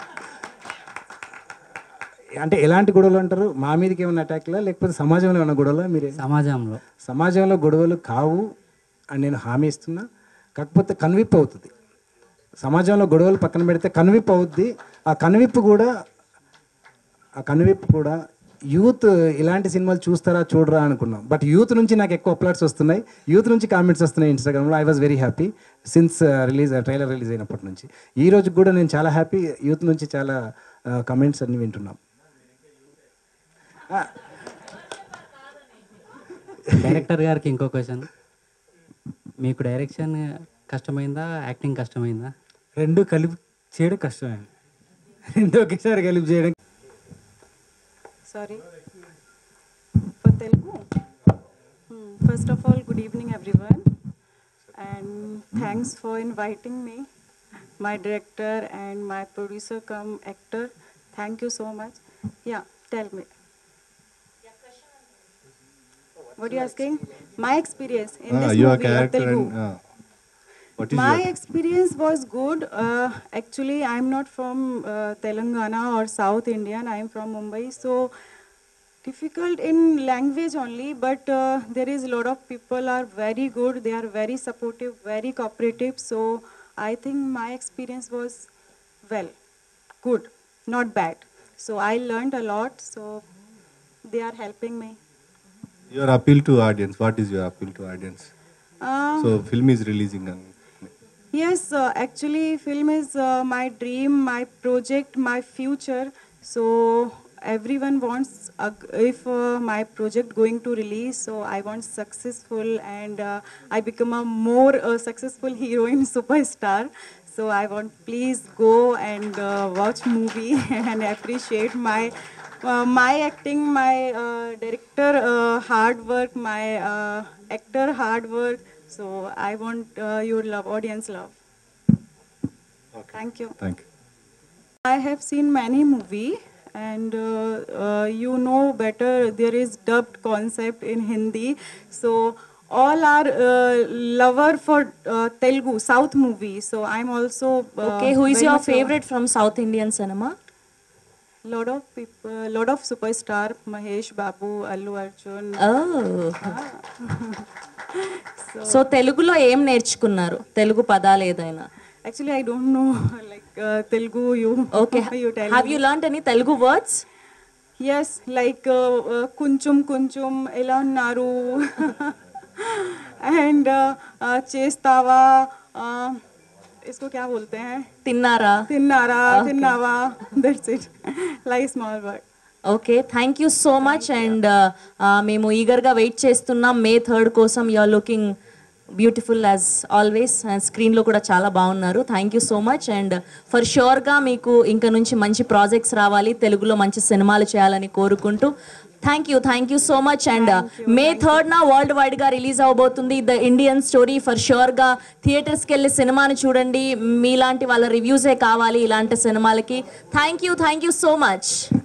అంటే ఎలాంటి గొడవలు అంటారు? మా మీదకి ఏమైనా అటాక్లా లేకపోతే సమాజంలో ఏమైనా గొడవలా? మీరు సమాజంలో సమాజంలో గొడవలు కావు అని నేను హామీ ఇస్తున్నా. కాకపోతే కన్విప్ అవుతుంది. సమాజంలో గొడవలు పక్కన పెడితే కన్విప్ అవుద్ది. ఆ కన్విప్ కూడా ఆ కన్విప్ కూడా యూత్ ఇలాంటి సినిమాలు చూస్తారా చూడరా అనుకున్నాం. బట్ యూత్ నుంచి నాకు ఎక్కువ అప్లాట్స్ వస్తున్నాయి, యూత్ నుంచి కామెంట్స్ వస్తున్నాయి ఇన్స్టాగ్రామ్లో. I was very happy since release trailer release అయినప్పటి నుంచి ఈ రోజు కూడా నేను చాలా హ్యాపీ. యూత్ నుంచి చాలా కమెంట్స్ అన్ని వింటున్నాం. డైరెక్టర్ గారికి ఇంకో క్వశ్చన్, మీకు డైరెక్షన్ కష్టమైందా, యాక్టింగ్ కష్టమైందా? రెండు కలిపి చేయడం కష్టమైంది, రెండు ఒకేసారి కలిపి చేయడం. Sorry. For Telugu. Hmm. First of all, good evening, everyone. And thanks for inviting me, my director and my producer come actor. Thank you so much. Yeah, tell me. What are you asking? My experience in Ah, this your movie of character Telugu. and uh, what is My your experience was good. Uh, actually, I'm not from uh, Telangana or South Indian. I'm from Mumbai. So difficult in language only, but uh, there is a lot of people are very good. They are very supportive, very cooperative. So I think my experience was well, good, not bad. So I learned a lot. So they are helping me. your appeal to audience? What is your appeal to audience? Uh, So film is releasing and Yes, uh, actually, film is uh, my dream, my project, my future. So everyone wants, uh, if uh, my project going to release, so I want successful and uh, I become a more uh, successful heroine superstar. So I want please go and uh, watch movie and appreciate my uh, my acting, my uh, director uh, hard work, my uh, actor hard work. So I want uh, your love, audience love. Okay. Thank you. Thank you. I have seen many movie and uh, uh, you know better there is dubbed concept in Hindi. So all are uh, lover for uh, Telugu, South movie. So I'm also uh, Okay, who is very your much a- favorite from South Indian cinema? Lot of people, lot of superstar, Mahesh Babu, Allu Arjun. Oh. So తెలుగులో ఏం నేర్చుకున్నారు? తెలుగు పదాలు ఏదైనా? Actually, I don't know like uh, Telugu. You Okay. you tell Have me. you learned any Telugu words? Yes, like uh, uh, kunchum kunchum ela unnaru and uh, uh, chestava uh, इसको क्या बोलते हैं? తిన్నారా? తిన్నారా, Okay. తిన్నావా, that's it. Like small word. Okay, thank you so much. And మేము ఈగర్గా wait చేస్తున్నాం మే థర్డ్ కోసం. You are looking beautiful as always. And స్క్రీన్లో కూడా చాలా బాగున్నారు. Thank you so much. And for ష్యూర్గా మీకు ఇంకా నుంచి మంచి ప్రాజెక్ట్స్ రావాలి, తెలుగులో మంచి సినిమాలు చేయాలని కోరుకుంటూ thank you thank you so much. And May థర్డ్న వరల్డ్ వైడ్గా రిలీజ్ అవబోతుంది ద ఇండియన్ స్టోరీ. ఫర్ ష్యూర్గా థియేటర్స్కి వెళ్ళి సినిమాని చూడండి. మీలాంటి వాళ్ళ రివ్యూసే కావాలి ఇలాంటి సినిమాలకి. Thank you thank you so much.